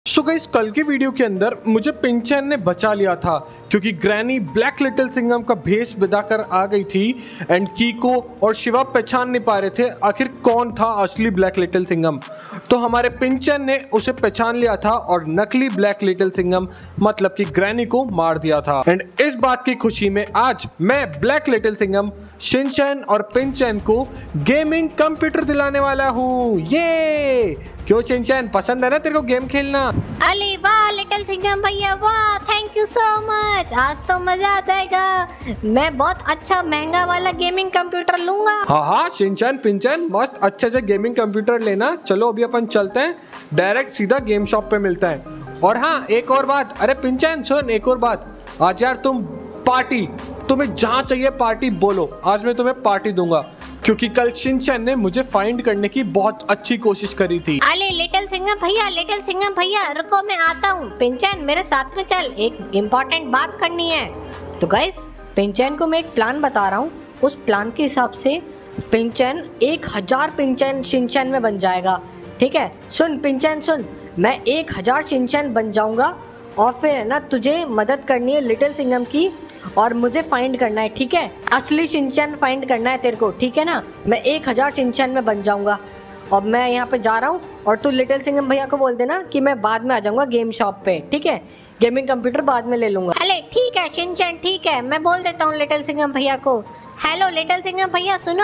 So guys, कल की video के अंदर मुझे पिंचैन ने बचा लिया था क्योंकि ग्रैनी ब्लैक लिटिल सिंघम का भेष बिताकर आ गई थी एंड कीको और शिवा पहचान नहीं पा रहे थे आखिर कौन था असली ब्लैक लिटिल सिंघम। तो हमारे पिंचैन ने उसे पहचान लिया था और नकली ब्लैक लिटिल सिंघम मतलब कि ग्रैनी को मार दिया था। एंड इस बात की खुशी में आज मैं ब्लैक लिटिल सिंघम शिनचैन और पिंचैन को गेमिंग कंप्यूटर दिलाने वाला हूँ। ये क्यों शिनचैन, पसंद है ना तेरे को गेम खेलना? अरे वाह लिटिल सिंघम भैया, वाह थैंक यू सो मच, आज तो मजा आ जाएगा। मैं बहुत अच्छा महंगा वाला गेमिंग कंप्यूटर लूंगा। हाँ शिनचैन पिंचैन मस्त अच्छे से गेमिंग कंप्यूटर लेना। चलो अभी अपन चलते हैं, डायरेक्ट सीधा गेम शॉप पे मिलता है। और हाँ एक और बात, अरे पिंचैन सुन एक और बात, आज यार तुम पार्टी, तुम्हें जहाँ चाहिए पार्टी बोलो, आज मैं तुम्हें पार्टी दूंगा क्योंकि कल शिनचैन ने मुझे फाइंड करने की बहुत अच्छी कोशिश करी थी। अरे लिटिल सिंघम भैया रुको, मैं आता हूँ। पिंचैन मेरे साथ में चल, एक इम्पोर्टेंट बात करनी है। तो गाइस पिंचैन को मैं एक प्लान बता रहा हूँ, उस प्लान के हिसाब से पिंचैन 1000 पिंचैन शिनचैन में बन जाएगा। ठीक है सुन पिंचैन सुन, मैं 1000 शिनचैन बन जाऊंगा और फिर है ना तुझे मदद करनी है लिटिल सिंघम की और मुझे फाइंड करना है। ठीक है, असली शिनचैन फाइंड करना है तेरे को, ठीक है ना? मैं 1000 शिनचैन में बन जाऊंगा और मैं यहाँ पे जा रहा हूँ और तू लिटिल सिंघम भैया को बोल देना कि मैं बाद में आ जाऊंगा गेम शॉप पे। ठीक है, गेमिंग कंप्यूटर बाद में ले लूंगा। अरे ठीक है शिनचैन, ठीक है, मैं बोल देता हूँ लिटिल सिंघम भैया को। हेलो लिटिल सिंघम भैया सुनो,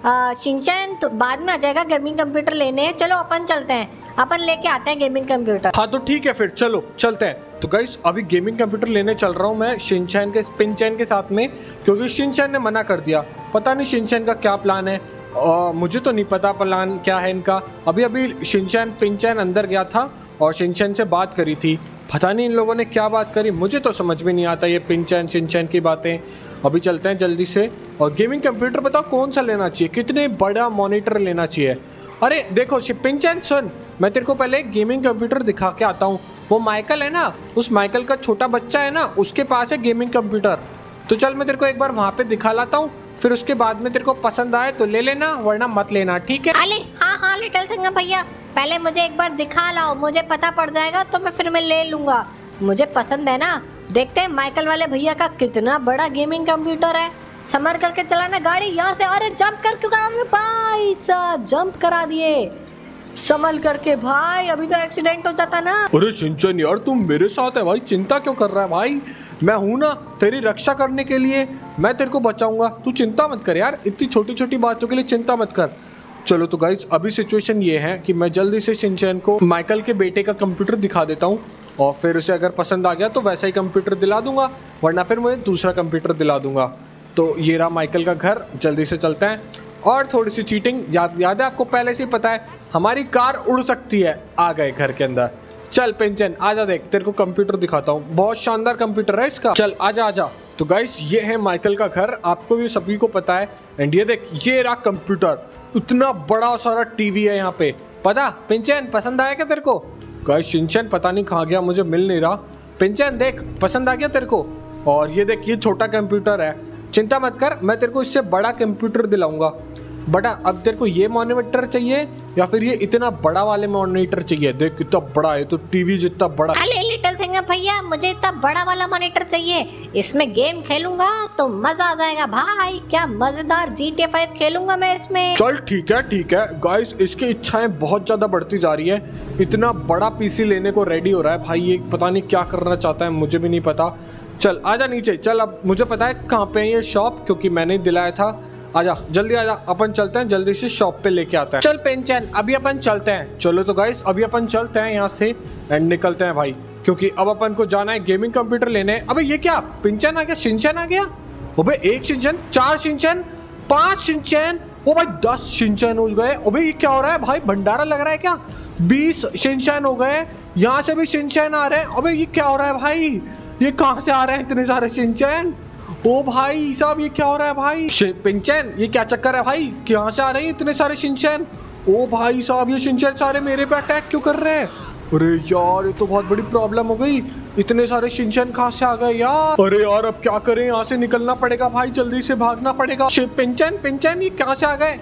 शिनचैन तो बाद में आ जाएगा गेमिंग कंप्यूटर लेने, चलो अपन चलते हैं, अपन लेके आते हैं गेमिंग कंप्यूटर। हाँ तो ठीक है फिर चलो चलते हैं। तो गाइस अभी गेमिंग कंप्यूटर लेने चल रहा हूँ मैं शिनचैन के पिंचैन के साथ में, क्योंकि शिनचैन ने मना कर दिया। पता नहीं शिनचैन का क्या प्लान है, मुझे तो नहीं पता प्लान क्या है इनका। अभी शिनचैन पिंचैन अंदर गया था और शिनचैन से बात करी थी, पता नहीं इन लोगों ने क्या बात करी, मुझे तो समझ में नहीं आता ये पिंचैन शिनचैन की बातें। अभी चलते हैं जल्दी से। और गेमिंग कंप्यूटर बताओ कौन सा लेना चाहिए, कितने बड़ा मॉनिटर लेना चाहिए? अरे देखो पिंचैन सुन, मैं तेरे को पहले गेमिंग कंप्यूटर दिखा के आता हूँ। वो माइकल है ना, उस माइकल का छोटा बच्चा है ना, उसके पास है गेमिंग कंप्यूटर। तो चल मैं तेरे को एक बार वहाँ पे दिखा लाता हूँ, फिर उसके बाद में तेरे को पसंद आए तो ले लेना वरना मत लेना, ठीक है? अरे हाँ लिटिल सिंघम भैया, पहले मुझे एक बार दिखा लाओ, मुझे पता पड़ जाएगा तो मैं फिर मैं ले लूंगा। मुझे पसंद है ना। देखते हैं माइकल वाले भैया का कितना बड़ा गेमिंग कंप्यूटर है। समर करके चलाना गाड़ी यहाँ से। अरे जंप कर क्यों करा भाई साहब, जंप करा दिए संभल करके भाई, अभी तो एक्सीडेंट हो जाता ना। अरे शिनचैन यार तुम मेरे साथ है भाई, चिंता क्यों कर रहा है भाई? मैं हूं ना तेरी रक्षा करने के लिए, मैं तेरे को बचाऊंगा, तू चिंता मत कर यार, इतनी छोटी छोटी बातों के लिए चिंता मत कर। चलो तो गाइस अभी सिचुएशन ये है कि मैं जल्दी से शिनचैन को माइकल के बेटे का कंप्यूटर दिखा देता हूँ और फिर उसे अगर पसंद आ गया तो वैसा ही कंप्यूटर दिला दूंगा, वरना फिर मैं दूसरा कंप्यूटर दिला दूंगा। तो ये रहा माइकल का घर, जल्दी से चलते हैं। और थोड़ी सी चीटिंग, याद है आपको पहले से ही पता है, हमारी कार उड़ सकती है। आ गए घर के अंदर। चल पिंचैन आजा, देख तेरे को कंप्यूटर दिखाता हूँ, बहुत शानदार कंप्यूटर है इसका। चल आजा। तो गाइस ये है माइकल का घर, आपको भी सभी को पता है। एंड ये देख ये रहा कंप्यूटर, इतना बड़ा सारा टीवी है यहाँ पे। पता पिंचैन पसंद आया क्या तेरे को? गाइस शिनचैन पता नहीं कहाँ गया, मुझे मिल नहीं रहा। पिंचैन देख पसंद आ गया तेरे को? और ये देख ये छोटा कंप्यूटर है, चिंता मत कर, मैं तेरे को इससे बड़ा कंप्यूटर दिलाऊंगा। बड़ा अब तेरे को ये मॉनिटर चाहिए या फिर ये इतना बड़ा वाले मॉनिटर चाहिए? देख कितना बड़ा है, तो टीवी जितना बड़ा। अरे लिटिल सिंघम भैया मुझे इतना बड़ा वाला मॉनिटर चाहिए, इसमें गेम खेलूंगा तो मजा आ जाएगा भाई, क्या मजेदार GTA 5 खेलूंगा मैं इसमें। चल ठीक है गाइस, इसकी इच्छाएं बहुत ज्यादा बढ़ती जा रही है, इतना बड़ा पीसी लेने को रेडी हो रहा है भाई, ये पता नहीं क्या करना चाहता है, मुझे भी नहीं पता। चल आजा नीचे चल, अब मुझे पता है कहाँ पे है ये शॉप, क्योंकि मैंने दिलाया था। आजा जल्दी आजा, अपन चलते हैं जल्दी से शॉप पे लेके आता है। चल पिंचैन अभी अपन चलते हैं। चलो तो गाइस अभी अपन चलते हैं यहाँ से एंड निकलते हैं भाई, क्योंकि अब अपन को जाना है गेमिंग कंप्यूटर लेने। अबे ये क्या, पिंचैन आ गया, शिनचैन आ गया? अबे 1 शिनचैन, 4 शिनचैन, 5 शिनचैन, ओ भाई 10 शिनचैन हो गए। अबे ये क्या हो रहा है भाई, भंडारा लग रहा है क्या? 20 शिनचैन हो गए, यहाँ से भी शिनचैन आ रहे हैं। अबे ये क्या हो रहा है भाई, ये कहाँ से आ रहे हैं इतने सारे शिनचैन? ओ भाई साहब ये क्या हो रहा है भाई? पिंचैन ये क्या चक्कर है भाई, कहाँ से आ रहे हैं इतने सारे शिनचैन? ओ भाई साहब ये शिनचैन सारे मेरे पे अटैक क्यों कर रहे हैं? अरे यार ये तो बहुत बड़ी प्रॉब्लम हो गई, इतने सारे शिनचैन कहाँ से आ गए यार? अरे यार अब क्या करें, यहाँ से निकलना पड़ेगा भाई, जल्दी से भागना पड़ेगा। पिंचैन ये कहाँ से आ गए?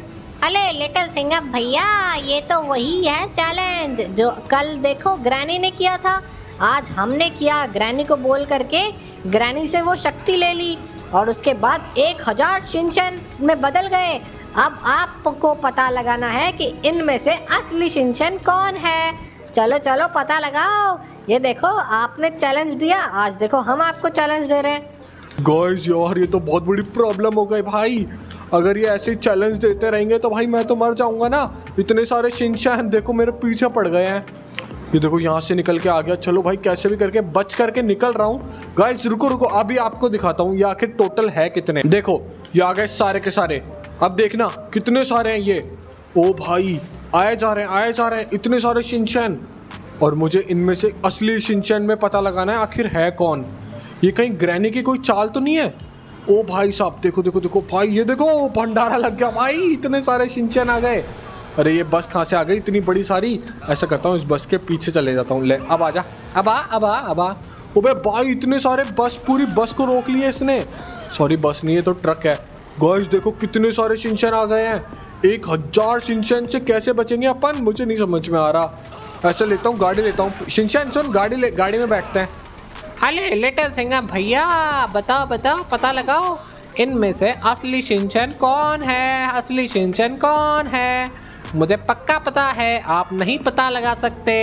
अरे लिटिल सिंघम भैया, ये तो वही है चैलेंज जो कल देखो ग्रैनी ने किया था, आज हमने किया। ग्रैनी को बोल करके ग्रैनी से वो शक्ति ले ली और उसके बाद 1000 शिनचैन में बदल गए। अब आपको पता लगाना है कि इनमें से असली शिनचैन कौन है। चलो चलो पता लगाओ। ये देखो आपने चैलेंज दिया, आज देखो हम आपको चैलेंज दे रहे हैं। गाइस यार ये तो बहुत बड़ी प्रॉब्लम हो गई भाई। अगर ये ऐसे चैलेंज देते रहेंगे तो भाई मैं तो मर जाऊंगा ना। इतने सारे शिनचैन देखो मेरे पीछे पड़ गए हैं। ये देखो यहाँ से निकल के आ गया। चलो भाई कैसे भी करके बच करके निकल रहा हूँ। गाइस रुको रुको, अभी आपको दिखाता हूँ ये आखिर टोटल है कितने। देखो ये आ गए सारे के सारे। अब देखना कितने सारे हैं ये। ओ भाई आए जा रहे हैं इतने सारे शिनचैन। और मुझे इनमें से असली शिनचैन में पता लगाना है आखिर है कौन। ये कहीं ग्रैनी की कोई चाल तो नहीं है। ओ भाई साहब देखो देखो देखो भाई, ये देखो भंडारा लग गया भाई, इतने सारे शिनचैन आ गए। अरे ये बस कहाँ से आ गई इतनी बड़ी सारी। ऐसा करता हूँ इस बस के पीछे चले जाता हूँ। ले अब आजा, अब आ। ओबे भाई इतने सारे बस, पूरी बस को रोक लिया इसने। सॉरी बस नहीं है तो ट्रक है। गाइस देखो कितने सारे शिनचैन आ गए हैं। 1000 शिनचैन से कैसे बचेंगे अपन, मुझे नहीं समझ में आ रहा। ऐसा लेता हूँ गाड़ी लेता हूँ। शिनचैन सुन, गाड़ी में बैठते हैं। अरे लिटिल सिंघम भैया बताओ पता लगाओ इनमें से असली शिनचैन कौन है। असली शिनचैन कौन है मुझे पक्का पता है, आप नहीं पता लगा सकते।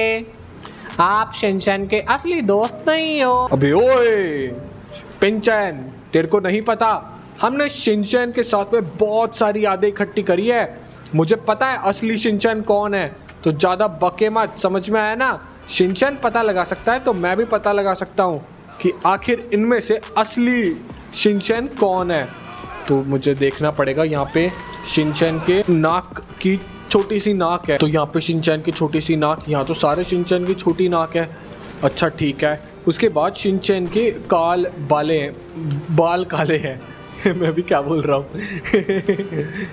आप शिनचैन के असली दोस्त नहीं हो। अबे ओए पिंचैन, तेरे को नहीं पता, हमने शिनचैन के साथ में बहुत सारी यादें इकट्ठी करी है। मुझे पता है असली शिनचैन कौन है, तो ज़्यादा बके मत। समझ में आया ना। शिनचैन पता लगा सकता है तो मैं भी पता लगा सकता हूँ कि आखिर इनमें से असली शिनचैन कौन है। तो मुझे देखना पड़ेगा। यहाँ पे शिनचैन के नाक की छोटी सी नाक है, तो यहाँ पे शिनचैन की छोटी सी नाक, यहाँ तो सारे शिनचैन की छोटी नाक है। अच्छा ठीक है। उसके बाद शिनचैन के बाल काले हैं मैं भी क्या बोल रहा हूँ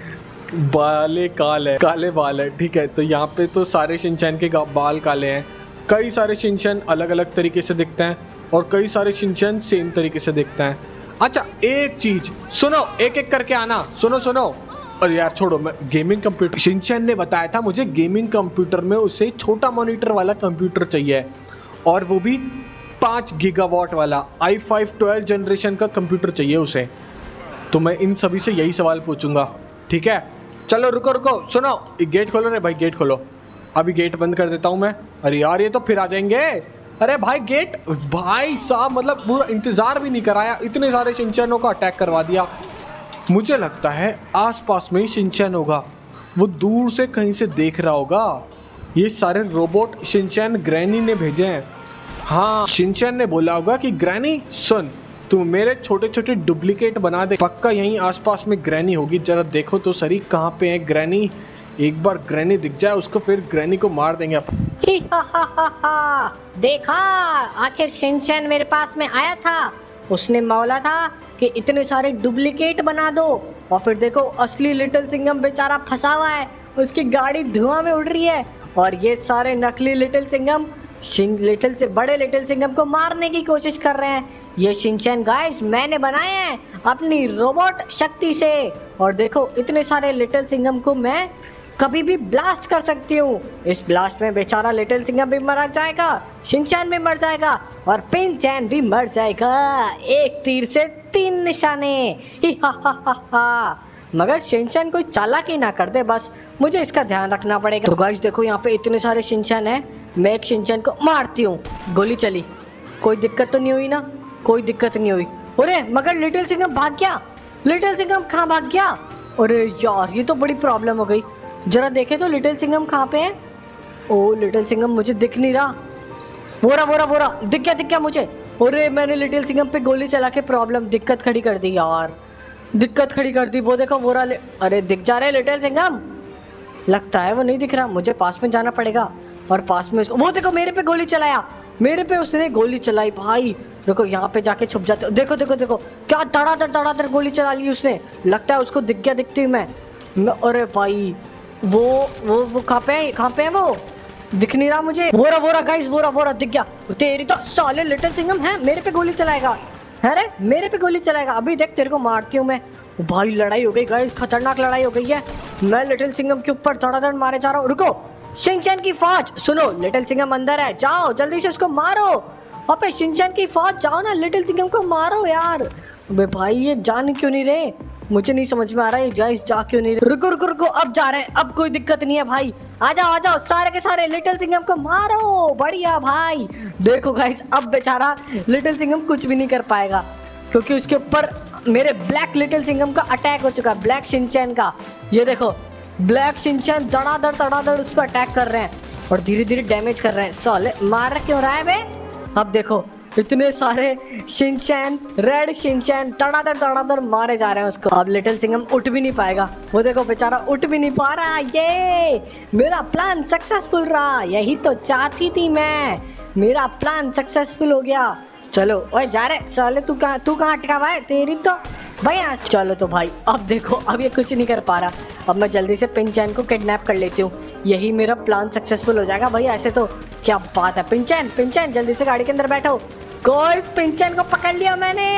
काले बाल है। ठीक है, तो यहाँ पे तो सारे शिनचैन के बाल काले हैं। कई सारे शिनचैन अलग अलग तरीके से दिखते हैं और कई सारे शिनचैन सेम तरीके से दिखते हैं। अच्छा एक चीज सुनो, एक एक करके आना। सुनो अरे यार छोड़ो, मैं गेमिंग कंप्यूटर, शिनचैन ने बताया था मुझे गेमिंग कंप्यूटर में उसे छोटा मॉनिटर वाला कंप्यूटर चाहिए और वो भी 5 गीगावाट वाला i5 12 जनरेशन का कंप्यूटर चाहिए उसे। तो मैं इन सभी से यही सवाल पूछूंगा। ठीक है चलो रुको सुनो, गेट खोलो रे भाई, गेट खोलो। अभी गेट बंद कर देता हूँ मैं। अरे यार ये तो फिर आ जाएंगे। अरे भाई गेट, भाई साहब मतलब पूरा इंतजार भी नहीं कराया, इतने सारे शिनचैनों का अटैक करवा दिया। मुझे लगता है आसपास में ही शिनचैन होगा, वो दूर से कहीं से देख रहा होगा। ये सारे रोबोट शिनचैन ग्रैनी ने भेजे हैं। हाँ शिनचैन ने बोला होगा कि ग्रैनी सुन, तू मेरे छोटे छोटे डुप्लीकेट बना दे, पक्का यहीं आसपास में ग्रैनी होगी। जरा देखो तो सही कहाँ पे है ग्रैनी। एक बार ग्रैनी दिख जाए उसको, फिर ग्रैनी को मार देंगे अपन। देखा आखिर शिनचैन मेरे पास में आया था, उसने मौला था कि इतने सारे डुप्लीकेट बना दो। और फिर देखो असली लिटिल सिंघम बेचारा फंसा हुआ है, उसकी गाड़ी धुआं में उड़ रही है और ये सारे नकली लिटिल सिंघम बड़े लिटिल सिंघम को मारने की कोशिश कर रहे हैं। ये शिनचैन गाइस मैंने बनाए हैं अपनी रोबोट शक्ति से। और देखो इतने सारे लिटिल सिंघम को मैं कभी भी ब्लास्ट कर सकती हूँ। इस ब्लास्ट में बेचारा लिटिल सिंघम भी मर जाएगा, शिनचैन भी मर जाएगा और पिंचैन भी मर जाएगा। एक तीर से 3 निशाने। ही हा। मगर शिनचैन कोई चालाकी ना कर दे, बस मुझे इसका ध्यान रखना पड़ेगा। तो गाइस देखो यहाँ पे इतने सारे शिनचैन हैं, मैं एक शिनचैन को मारती हूँ। गोली चली, कोई दिक्कत तो नहीं हुई ना? कोई दिक्कत नहीं हुई। अरे मगर लिटिल सिंघम भाग गया। लिटिल सिंघम कहाँ भाग गया? अरे यार ये तो बड़ी प्रॉब्लम हो गई। जरा देखे तो लिटिल सिंघम कहाँ पे है। ओ लिटिल सिंघम मुझे दिख नहीं रहा। बोरा दिख गया मुझे। अरे मैंने लिटिल सिंघम पे गोली चला के दिक्कत खड़ी कर दी यार, दिक्कत खड़ी कर दी। वो देखो अरे दिख जा रहे लिटिल सिंघम, लगता है वो नहीं दिख रहा। मुझे पास में जाना पड़ेगा और पास में वो देखो मेरे पे गोली चलाया, मेरे पे उसने गोली चलाई भाई। देखो यहाँ पे जाके छुप जाते। देखो क्या धड़ाधड़ गोली चला ली उसने। लगता है उसको दिख गया, दिखती हूँ मैं। अरे भाई वो कहाँ पे है वो दिख नहीं रहा मुझे। वोरा गाइस, वोरा दिख गया। तेरी तो साले लिटिल सिंघम है, मेरे पे गोली चलाएगा। अरे मेरे पे गोली चलाएगा, अभी देख तेरे को मारती हूँ मैं। भाई लड़ाई हो गई गाइस, खतरनाक लड़ाई हो गई है। मैं लिटिल सिंघम के ऊपर धड़ाधड़ मारे जा रहा हूँ। रुको, शिनचैन की फौज सुनो, लिटिल सिंघम अंदर है, जाओ जल्दी से उसको मारो। अबे शिनचैन की फौज जाओ ना, लिटिल सिंघम को मारो यार। अबे भाई ये जान क्यों नहीं रहे, मुझे नहीं समझ में आ रहा है गाइस, जा क्यों नहीं रहे। रुको रुको रुको, अब जा रहे हैं, अब कोई दिक्कत नहीं है भाई। आ जाओ सारे के सारे लिटिल सिंघम को मारो। बढ़िया भाई। देखो गाइस अब बेचारा लिटिल सिंघम कुछ भी नहीं कर पाएगा, क्योंकि उसके ऊपर मेरे ब्लैक लिटिल सिंघम का अटैक हो चुका है, ब्लैक शिनचैन का। ये देखो ब्लैक शिनचैन धड़ाधड़ उस पर अटैक कर रहे हैं और धीरे धीरे डैमेज कर रहे हैं। साले मार क्यों रहा है बे। अब देखो इतने सारे शिनचैन, रेड शिनचैन धड़ाधड़ मारे जा रहे हैं उसको। अब लिटिल सिंघम उठ भी नहीं पाएगा, वो देखो बेचारा उठ भी नहीं पा रहा। ये मेरा प्लान सक्सेसफुल रहा, यही तो चाहती थी मैं, मेरा प्लान सक्सेसफुल हो गया। चलो ओए जा रहे साले, तू कहाँ अटका हुआ है, तेरी तो भाई यहाँ। चलो तो भाई अब देखो अब ये कुछ नहीं कर पा रहा, अब मैं जल्दी से पिंचैन को किडनैप कर लेती हूँ, यही मेरा प्लान सक्सेसफुल हो जाएगा भाई। ऐसे तो क्या बात है। पिंचैन जल्दी से गाड़ी के अंदर बैठो। कोई पिंचैन को पकड़ लिया मैंने,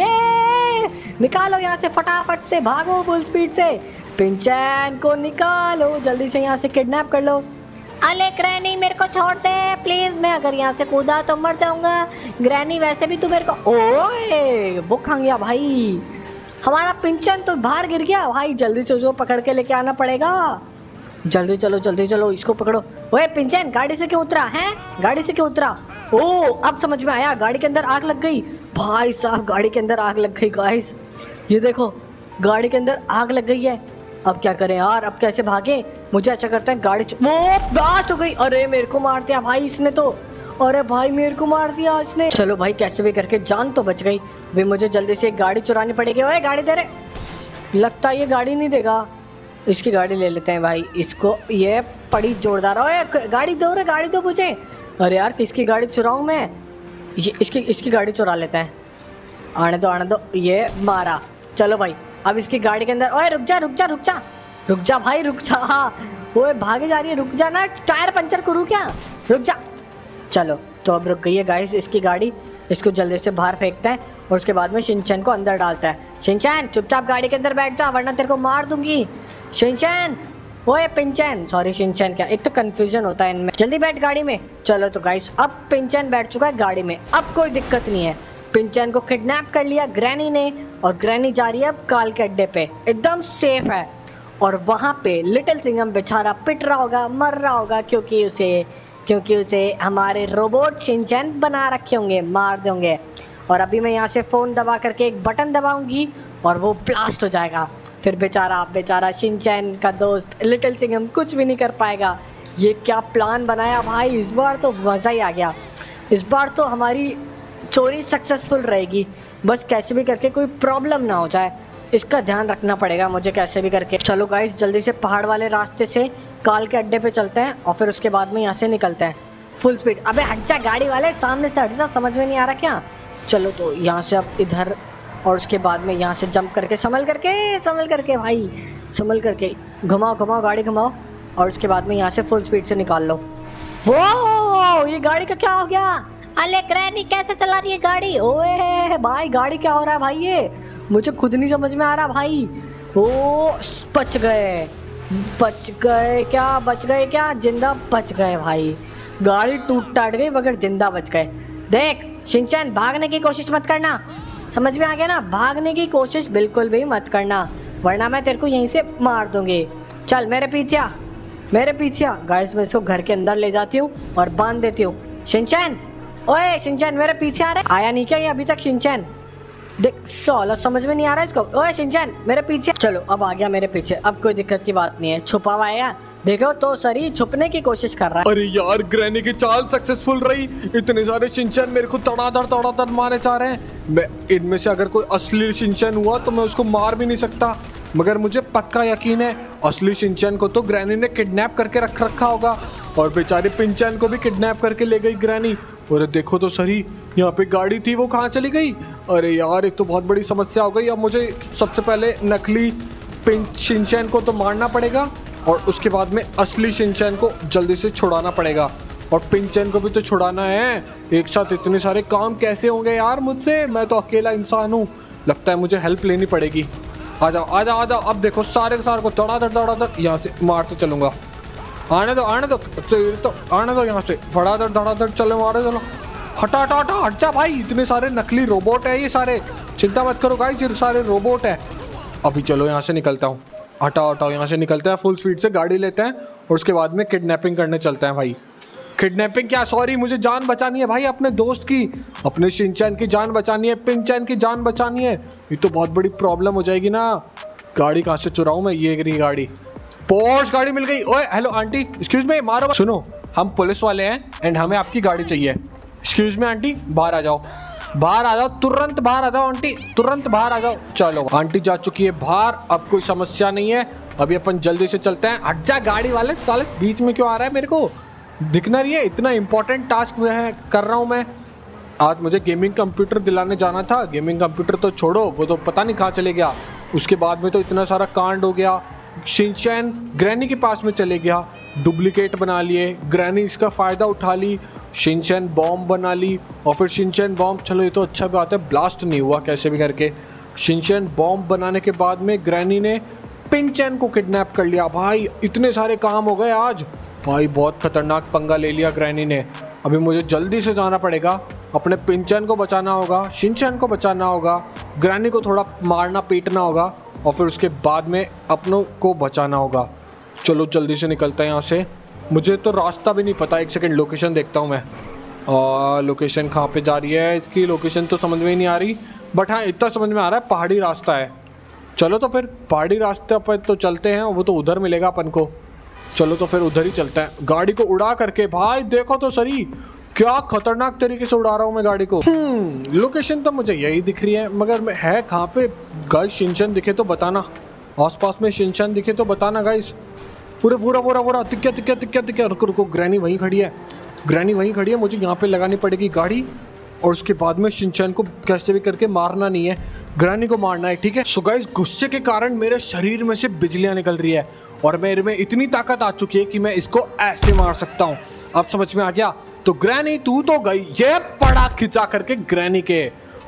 ये निकालो यहाँ से, फटाफट से भागो फुल स्पीड से। पिंचैन को निकालो जल्दी से, यहाँ से किडनैप कर लो। अले ग्रैनी मेरे को छोड़ दे प्लीज, मैं अगर यहाँ से कूदा तो मर जाऊंगा। ग्रैनी वैसे भी तू मेरे को, ओए वो खा गया भाई, हमारा पिंचैन तो बाहर गिर गया भाई। जल्दी से उसको पकड़ के लेके आना पड़ेगा, जल्दी चलो इसको पकड़ो। ओए पिंचैन गाड़ी से क्यों उतरा है, गाड़ी से क्यों उतरा। ओ अब समझ में आया, गाड़ी के अंदर आग लग गई भाई साहब, गाड़ी के अंदर आग लग गई गाइस। ये देखो गाड़ी के अंदर आग लग गई है, अब क्या करें यार, अब कैसे भागे। मुझे अच्छा करता है गाड़ी वो ब्लास्ट हो गई। अरे मेरे को मार दिया भाई इसने तो, अरे भाई मेरे को मार दिया इसने। चलो भाई कैसे भी करके जान तो बच गई। भाई मुझे जल्दी से एक गाड़ी चुरानी पड़ेगी। ओए गाड़ी दे रहे, लगता है ये गाड़ी नहीं देगा, इसकी गाड़ी ले लेते हैं भाई इसको, ये पड़ी जोरदार। ओए गाड़ी दो रे, गाड़ी दो मुझे। अरे यार किसकी गाड़ी चुराऊं मैं, ये इसकी गाड़ी चुरा लेते हैं। आने दो, ये मारा। चलो भाई अब इसकी गाड़ी के अंदर। ओए रुक जा भाई रुक जा। ओए भागे जा रही है, रुक जा ना, टायर पंचर करूँ क्या, रुक जा। चलो तो अब रुक गई है गाइस इसकी गाड़ी, इसको जल्दी से बाहर फेंकते हैं और उसके बाद में शिनचैन को अंदर डालता है। शिनचैन चुपचाप गाड़ी के अंदर बैठ जा वरना तेरे को मार दूंगी। शिनचैन, ओए पिंचैन, सॉरी शिनचैन क्या, एक तो कंफ्यूजन होता है इनमें। जल्दी बैठ गाड़ी में। चलो तो गाइस अब पिंचैन बैठ चुका है गाड़ी में, अब कोई दिक्कत नहीं है। पिंचैन को किडनैप कर लिया ग्रैनी ने और ग्रैनी जा रही है अब काल के अड्डे पे, एकदम सेफ है। और वहाँ पे लिटिल सिंघम बेचारा पिट रहा होगा, मर रहा होगा, क्योंकि उसे हमारे रोबोट शिनचैन बना रखे होंगे, मार देंगे। और अभी मैं यहाँ से फ़ोन दबा करके एक बटन दबाऊंगी और वो ब्लास्ट हो जाएगा, फिर बेचारा शिनचैन का दोस्त लिटिल सिंघम कुछ भी नहीं कर पाएगा। ये क्या प्लान बनाया भाई, इस बार तो मज़ा ही आ गया, इस बार तो हमारी चोरी सक्सेसफुल रहेगी। बस कैसे भी करके कोई प्रॉब्लम ना हो जाए, इसका ध्यान रखना पड़ेगा मुझे कैसे भी करके। चलो गाइस जल्दी से पहाड़ वाले रास्ते से काल के अड्डे पे चलते हैं और फिर उसके बाद में यहाँ से निकलते हैं फुल स्पीड। अबे हट जा गाड़ी वाले, सामने से हट जा, समझ में नहीं आ रहा क्या। चलो तो यहाँ से अब इधर और उसके बाद में यहाँ से जंप करके संभल करके भाई, संभल करके घुमाओ गाड़ी घुमाओ और उसके बाद में यहाँ से फुल स्पीड से निकाल लो। वो ये गाड़ी का क्या हो गया। अले ग्रैनी कैसे चला रही है गाड़ी। ओए भाई गाड़ी क्या हो रहा है भाई, ये मुझे खुद नहीं समझ में आ रहा भाई। ओ बच गए क्या, जिंदा बच गए भाई, गाड़ी टूट टाट गई मगर जिंदा बच गए। देख शिनचैन भागने की कोशिश मत करना, समझ में आ गया ना, भागने की कोशिश बिल्कुल भी मत करना वरना मैं तेरे को यहीं से मार दूंगी। चल मेरे पीछे आ। गाइस मैं इसको घर के अंदर ले जाती हूँ और बांध देती हूँ। शिनचैन, ओए शिनचैन मेरे पीछे आ रहा है, आया नहीं क्या ये अभी तक शिनचैन। देख साला समझ में नहीं आ रहा इसको। ओए शिनचैन मेरे पीछे। चलो अब आ गया मेरे पीछे, अब कोई दिक्कत की बात नहीं है। छुपा हुआ है यार, देखो तो सरी छुपने की कोशिश कर रहा है। अरे यार ग्रैनी की चाल सक्सेसफुल रही, इतने सारे शिनचैन मेरे को तड़ातड़ मारे जा रहे हैं। मैं इनमें से अगर कोई असली शिनचैन हुआ तो मैं उसको मार भी नहीं सकता, मगर मुझे पक्का यकीन है असली शिनचैन को तो ग्रैनी ने किडनैप करके रखा होगा और बेचारे पिंचैन को भी किडनैप करके ले गई ग्रैनी। और देखो तो सही यहाँ पे गाड़ी थी वो कहाँ चली गई। अरे यार ये तो बहुत बड़ी समस्या हो गई। अब मुझे सबसे पहले नकली शिनचैन को तो मारना पड़ेगा और उसके बाद में असली शिनचैन को जल्दी से छुड़ाना पड़ेगा और पिंचैन को भी तो छुड़ाना है। एक साथ इतने सारे काम कैसे होंगे यार मुझसे, मैं तो अकेला इंसान हूँ, लगता है मुझे हेल्प लेनी पड़ेगी। आ जाओ आ जाओ आ जाओ। अब देखो सारे के सारे को धड़ाधड़ यहाँ से मारते चलूंगा। आने दो तो आने दो यहाँ से, धड़ाधड़ चलो मारे चलो। हटा हटा हटा हट जा भाई, इतने सारे नकली रोबोट है ये सारे, चिंता मत करो गाइस ये सारे रोबोट है। अभी चलो यहाँ से निकलता हूँ, हटाओ यहाँ से निकलते हैं, फुल स्पीड से गाड़ी लेते हैं और उसके बाद में किडनैपिंग करने चलते हैं भाई। किडनैपिंग क्या, सॉरी मुझे जान बचानी है भाई अपने दोस्त की, अपने शिनचैन की जान बचानी है, पिंचैन की जान बचानी है। ये तो बहुत बड़ी प्रॉब्लम हो जाएगी ना। गाड़ी कहाँ से चुराऊँ मैं, ये रही गाड़ी, पोर्श गाड़ी मिल गई। ओए हेलो आंटी, एक्सक्यूज मी, मारो। सुनो हम पुलिस वाले हैं एंड हमें आपकी गाड़ी चाहिए। एक्सक्यूज मी आंटी, बाहर आ जाओ, बाहर आ जाओ, तुरंत बाहर आ जाओ आंटी, तुरंत बाहर आ जाओ। चलो आंटी जा चुकी है बाहर, अब कोई समस्या नहीं है। अभी अपन जल्दी से चलते हैं। हट जा गाड़ी वाले, साले बीच में क्यों आ रहा है, मेरे को दिखना नहीं है। इतना इंपॉर्टेंट टास्क कर रहा हूँ मैं। आज मुझे गेमिंग कंप्यूटर दिलाने जाना था। गेमिंग कंप्यूटर तो छोड़ो, वो तो पता नहीं कहाँ चले गया। उसके बाद में तो इतना सारा कांड हो गया। शिनचैन ग्रैनी के पास में चले गया, डुप्लीकेट बना लिए, ग्रैनी इसका फ़ायदा उठा ली, शिनचैन बॉम्ब बना ली और फिर शिनचैन बॉम्ब, चलो ये तो अच्छा बात है, ब्लास्ट नहीं हुआ कैसे भी करके। शिनचैन बॉम्ब बनाने के बाद में ग्रैनी ने पिंचैन को किडनैप कर लिया। भाई इतने सारे काम हो गए आज भाई, बहुत खतरनाक पंगा ले लिया ग्रैनी ने। अभी मुझे जल्दी से जाना पड़ेगा, अपने पिंचैन को बचाना होगा, शिनचैन को बचाना होगा, ग्रैनी को थोड़ा मारना पीटना होगा और फिर उसके बाद में अपनों को बचाना होगा। चलो जल्दी से निकलते हैं यहाँ से। मुझे तो रास्ता भी नहीं पता, एक सेकंड लोकेशन देखता हूँ मैं। लोकेशन कहाँ पे जा रही है इसकी, लोकेशन तो समझ में ही नहीं आ रही, बट हाँ इतना समझ में आ रहा है पहाड़ी रास्ता है। चलो तो फिर पहाड़ी रास्ते पर तो चलते हैं, वो तो उधर मिलेगा अपन को। चलो तो फिर उधर ही चलते हैं। गाड़ी को उड़ा करके, भाई देखो तो सही क्या खतरनाक तरीके से उड़ा रहा हूँ मैं गाड़ी को। लोकेशन तो मुझे यही दिख रही है, मगर मैं है कहाँ पे गाइस? शिनचैन दिखे तो बताना, आसपास में शिनचैन दिखे तो बताना गाइस। पूरा तिक्या। रुको, ग्रैनी वहीं खड़ी है, ग्रैनी वहीं खड़ी है। मुझे यहाँ पे लगानी पड़ेगी गाड़ी और उसके बाद में शिनचैन को कैसे भी करके मारना नहीं है, ग्रैनी को मारना है, ठीक है। सो गाइस गुस्से के कारण मेरे शरीर में से बिजलियाँ निकल रही है और मेरे में इतनी ताकत आ चुकी है कि मैं इसको ऐसे मार सकता हूँ। अब समझ में आ गया? तो ग्रैनी तू तो गई, ये पड़ा खिंचा करके ग्रैनी के।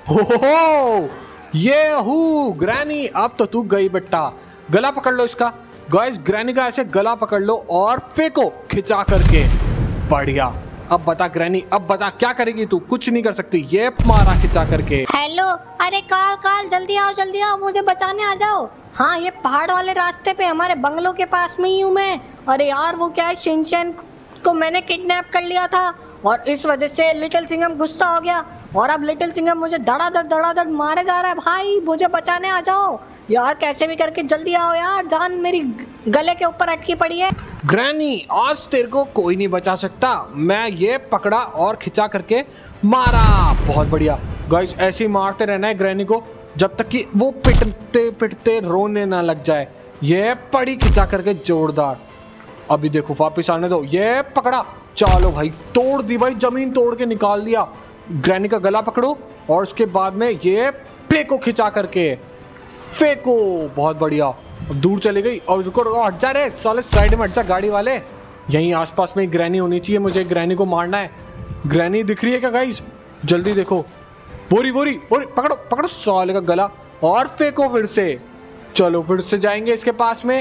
हो ये हूँ ग्रैनी, अब तो तू गई बेटा। गला पकड़ लो इसका गाइस, ग्रैनी का ऐसे गला पकड़ लो और फेंको खिंचा करके। बढ़िया, अब बता ग्रैनी, अब बता क्या करेगी तू? कुछ नहीं कर सकती, ये मारा खिंचा करके। हेलो, अरे काल जल्दी आओ, मुझे बचाने आ जाओ। हाँ ये पहाड़ वाले रास्ते पे हमारे बंगलों के पास में ही हूँ मैं। अरे यार वो क्या है, शिनचैन को मैंने किडनैप कर लिया था और इस वजह से लिटिल सिंघम गुस्सा हो गया और अब लिटिल सिंघम मुझे धड़ाधड़ मारे जा रहा है। भाई मुझे बचाने आ जाओ यार, कैसे भी करके जल्दी आओ यार, जान मेरी गले के ऊपर अटकी पड़ी है। ग्रैनी आज तेरे को कोई नहीं बचा सकता, मैं ये पकड़ा और खिंचा करके मारा। बहुत बढ़िया गाइस, ऐसे ही मारते रहना है ग्रैनी को जब तक कि वो पिटते रोने ना लग जाए। ये पड़ी खिंचा करके जोरदार। अभी देखो वापिस आने दो, ये पकड़ा, चलो भाई तोड़ दी भाई, जमीन तोड़ के निकाल दिया। ग्रैनी का गला पकड़ो और उसके बाद में ये फेंको खिंचा करके, फेंको। बहुत बढ़िया, दूर चली गई। और रुको हट जा रे साले, साइड में हट जा गाड़ी वाले। यहीं आसपास में ग्रैनी होनी चाहिए, मुझे ग्रैनी को मारना है। ग्रैनी दिख रही है क्या गाइस? जल्दी देखो, बोरी पकड़ो साले का गला और फेंको फिर से। चलो फिर से जाएंगे इसके पास में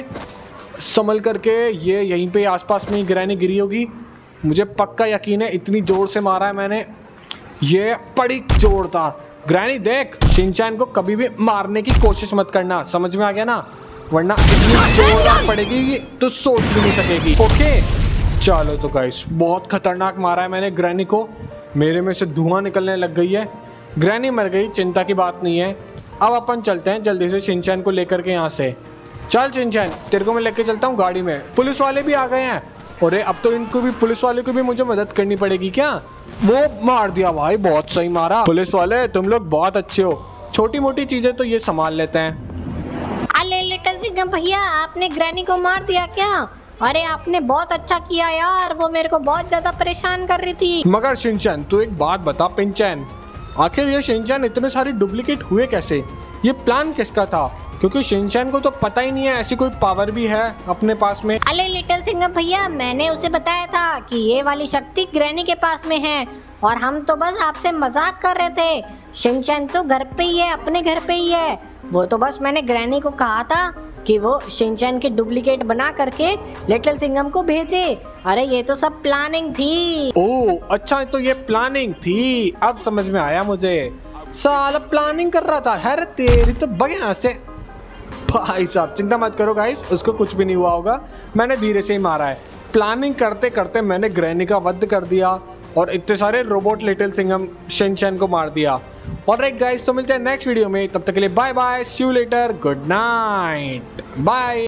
संभल करके। ये यहीं पे आसपास में ग्रैनी गिरी होगी, मुझे पक्का यकीन है, इतनी जोर से मारा है मैंने। ये पड़ी जोरदार। ग्रैनी देख, शिनचैन को कभी भी मारने की कोशिश मत करना, समझ में आ गया ना? वरना इतनी जोरदार पड़ेगी तो सोच भी नहीं सकेगी। ओके चलो तो गाइस, बहुत खतरनाक मारा है मैंने ग्रैनी को, मेरे में से धुआं निकलने लग गई है। ग्रैनी मर गई, चिंता की बात नहीं है। अब अपन चलते हैं जल्दी से शिनचैन को लेकर के यहाँ से। चल शिनचैन, तेरे को मैं लेके चलता हूँ गाड़ी में। पुलिस वाले भी आ गए हैं, और अब तो इनको भी, पुलिस वाले को भी मुझे मदद करनी पड़ेगी क्या? वो मार दिया भाई, बहुत सही मारा। पुलिस वाले तुम लोग बहुत अच्छे हो, छोटी मोटी चीजें तो ये संभाल लेते हैं। अरे लिटिल सिंघम भैया, आपने ग्रैनी को मार दिया क्या? अरे आपने बहुत अच्छा किया यार, वो मेरे को बहुत ज्यादा परेशान कर रही थी। मगर शिनचैन तू एक बात बता पिंचैन, आखिर ये शिनचैन इतने सारे डुप्लीकेट हुए कैसे? ये प्लान किसका था? क्योंकि शिनचैन को तो पता ही नहीं है ऐसी कोई पावर भी है अपने पास में। अरे लिटिल सिंघम भैया, मैंने उसे बताया था कि ये वाली शक्ति ग्रैनी के पास में है और हम तो बस आपसे मजाक कर रहे थे। शिनचैन तो घर पे ही है, अपने घर पे ही है, वो तो बस मैंने ग्रैनी को कहा था कि वो शिनचैन के डुप्लीकेट बना करके लिटिल सिंघम को भेजे। अरे ये तो सब प्लानिंग थी। ओह अच्छा, तो ये प्लानिंग थी, अब समझ में आया मुझे। साला प्लानिंग कर रहा था। अरे तेरी तो बढ़िया से। भाई साहब चिंता मत करो गाइस, उसको कुछ भी नहीं हुआ होगा, मैंने धीरे से ही मारा है। प्लानिंग करते करते मैंने ग्रैनी का वध कर दिया और इतने सारे रोबोट लिटिल सिंघम शिनचैन को मार दिया। ऑलराइट गाइस, तो मिलते हैं नेक्स्ट वीडियो में, तब तक के लिए bye bye, see you later, good night, bye.